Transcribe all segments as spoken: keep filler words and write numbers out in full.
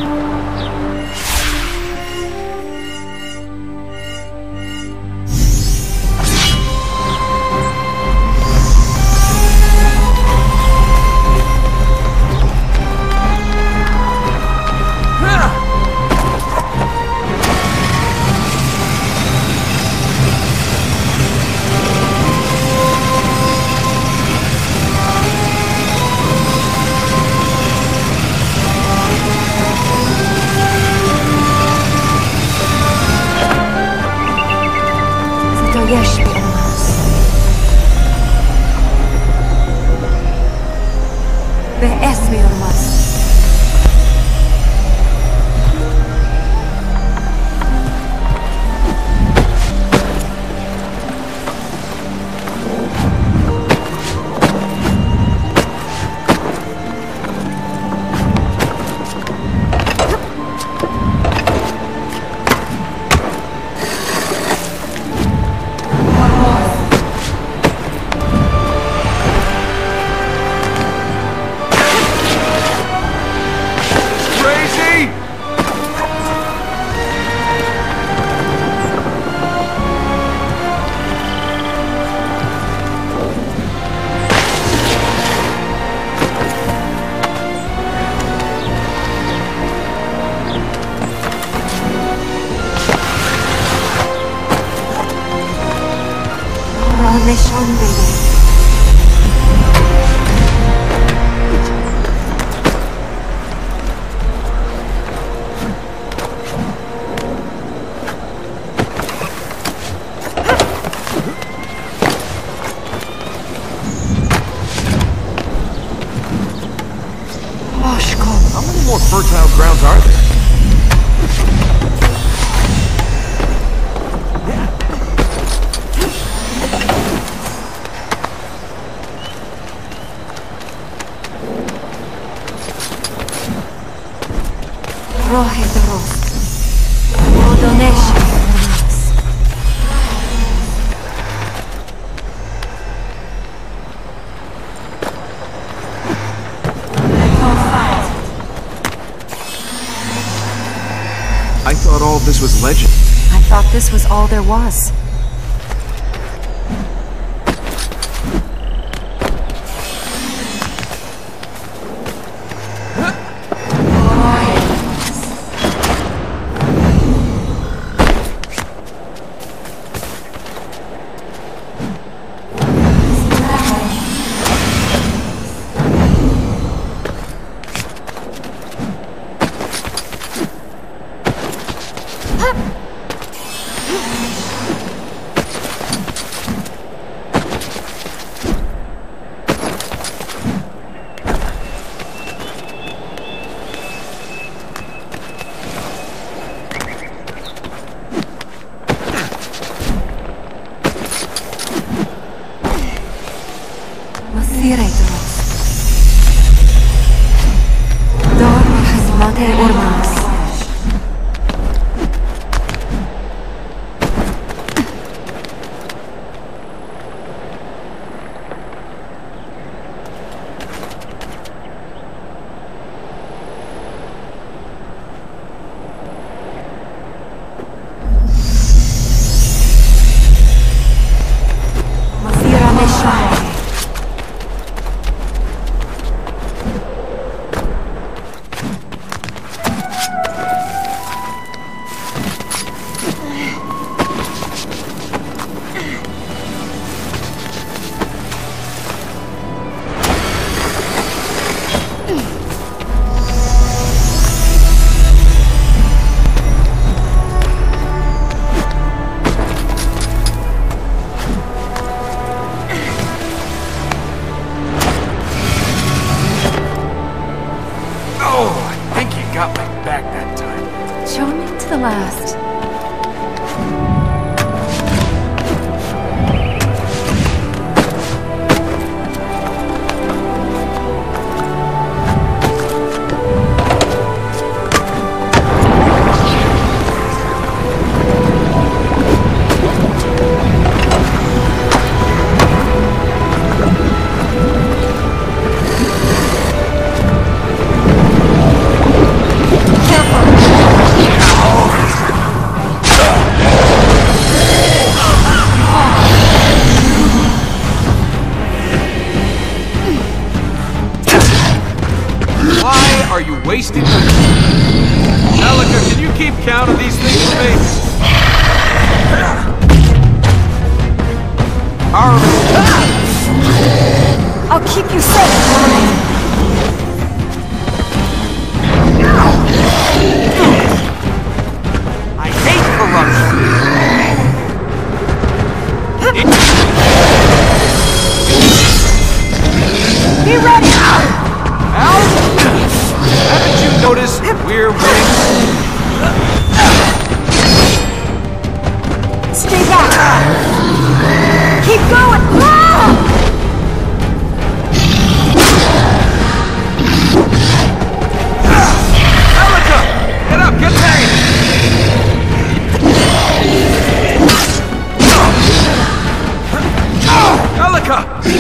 Fertile grounds are there? I thought all this was legend. I thought this was all there was. wasting the... Elika, can you keep count of these things for me? Our... I'll keep you safe. I hate corruption. Be ready! Al? Haven't you noticed we're winning? Stay back! Keep going! Ah! Elika! Get up! Get back! Elika!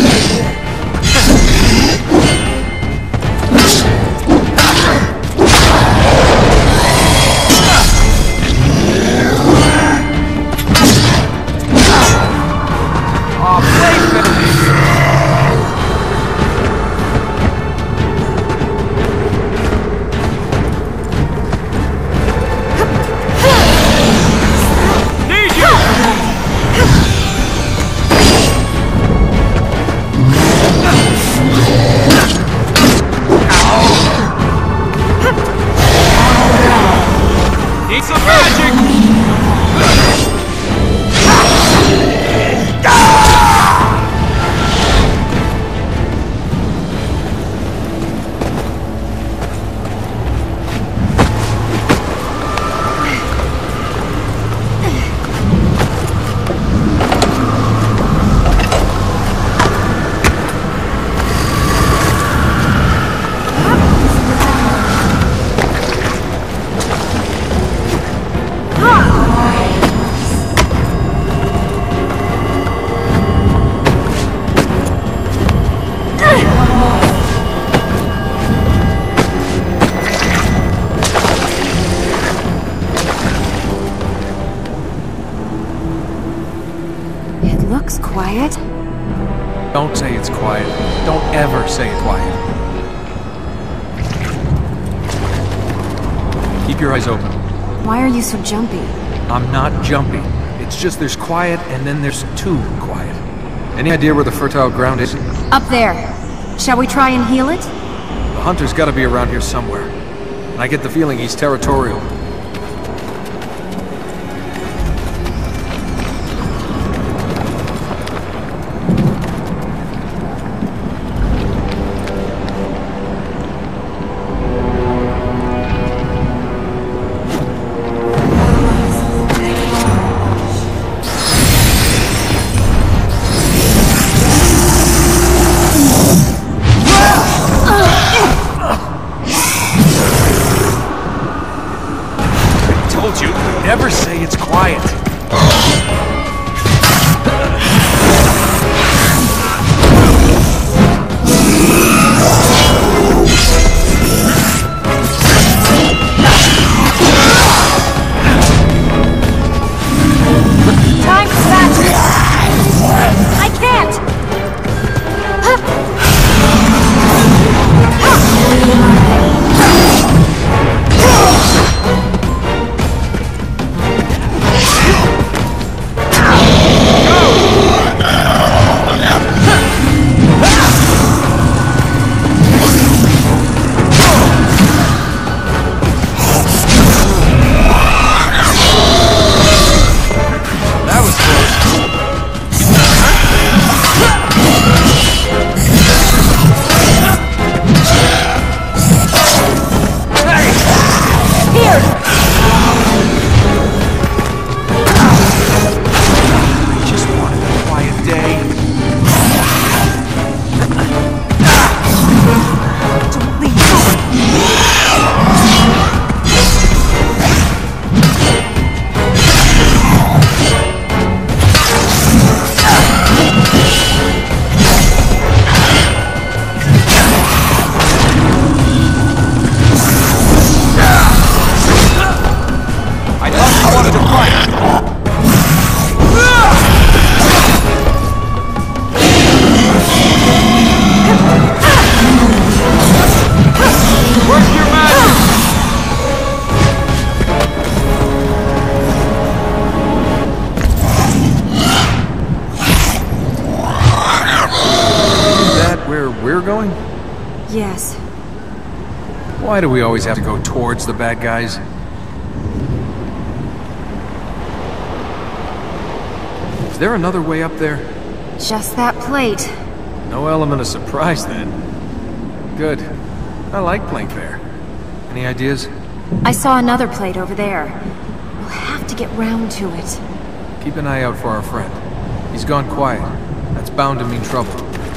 Need some magic! Looks quiet. Don't say it's quiet. Don't ever say it's quiet. Keep your eyes open. Why are you so jumpy? I'm not jumpy. It's just there's quiet and then there's too quiet. Any idea where the fertile ground is? Up there. Shall we try and heal it? The hunter's gotta be around here somewhere. And I get the feeling he's territorial. Never say it's quiet. Time to match it. I can't. Why do we always have to go towards the bad guys? Is there another way up there? Just that plate. No element of surprise then. Good. I like playing fair. Any ideas? I saw another plate over there. We'll have to get round to it. Keep an eye out for our friend. He's gone quiet. That's bound to mean trouble.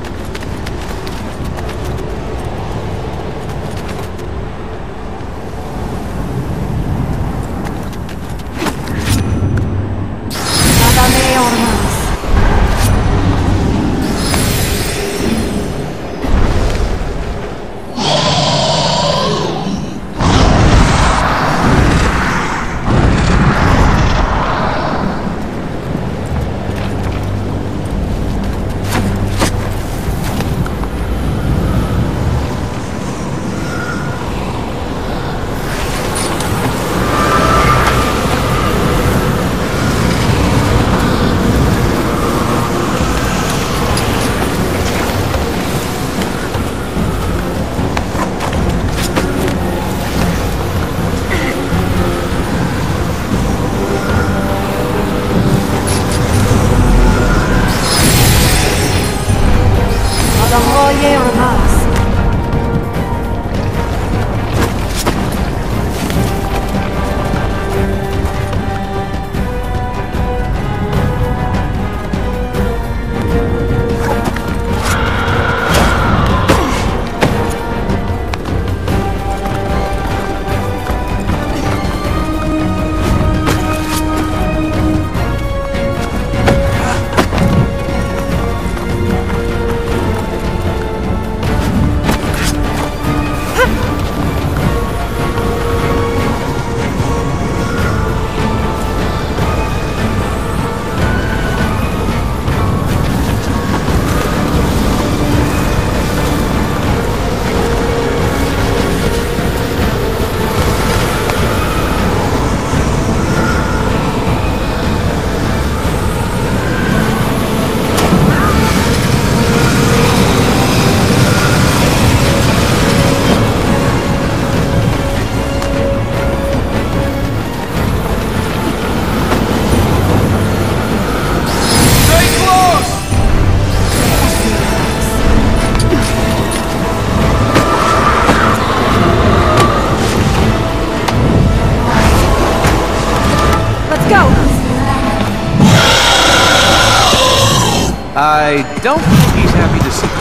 I don't think he's happy to see me.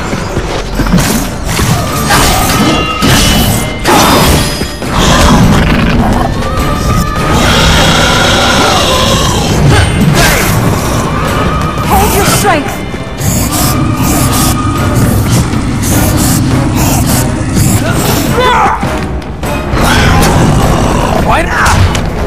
Hold your strength! Why not?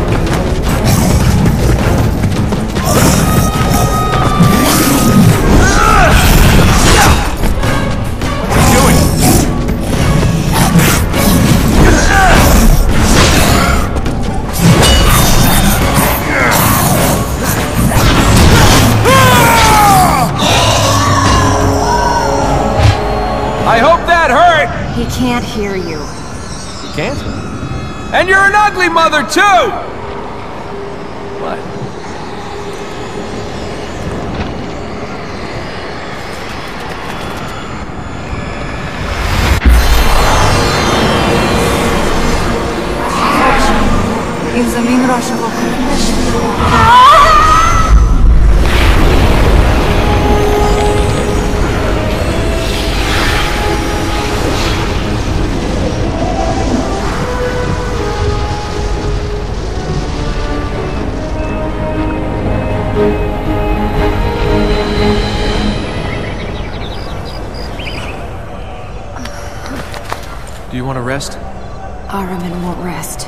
He can't hear you. You can't? And you're an ugly mother, too! What? Examine Russia. Do you want to rest? Araman won't rest.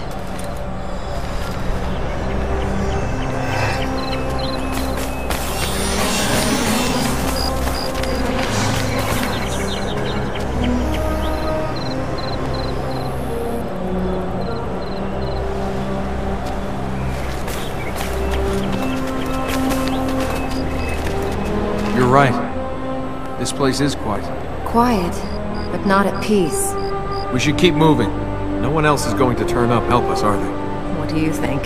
You're right. This place is quiet. Quiet, but not at peace. We should keep moving. No one else is going to turn up and help us, are they? What do you think?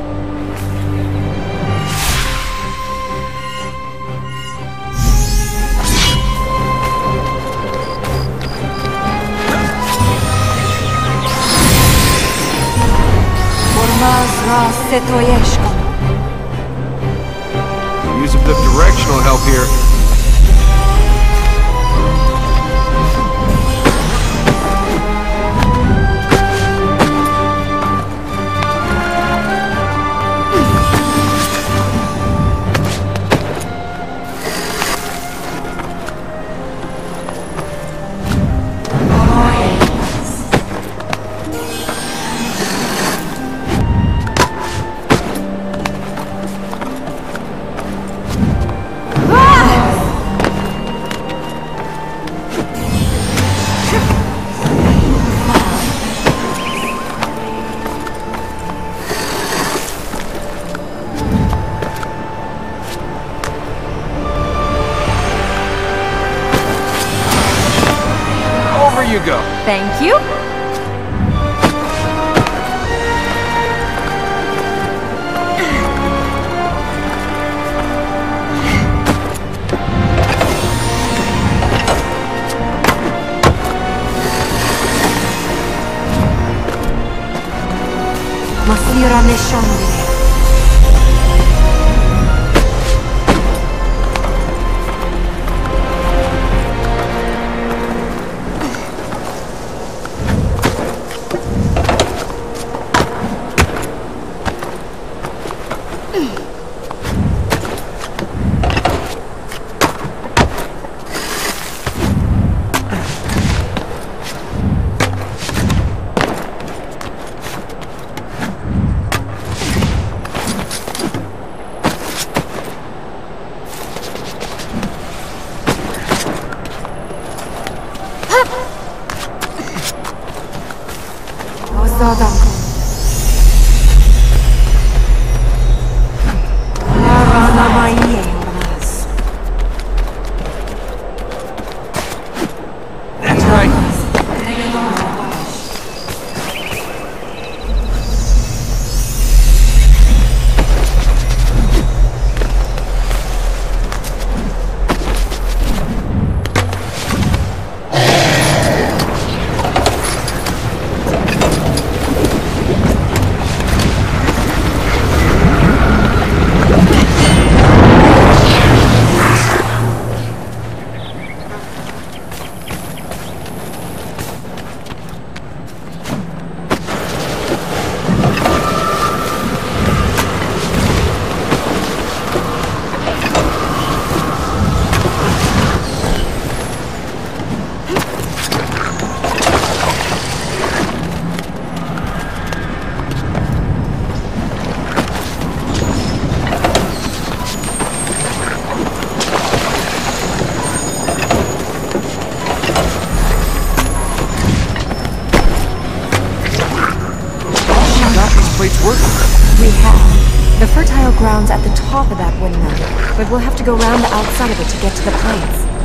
Use a bit of directional help here. You go. Thank you. Masira Neshandi. That's right. We have. The fertile ground's at the top of that windmill, but we'll have to go round the outside of it to get to the plains.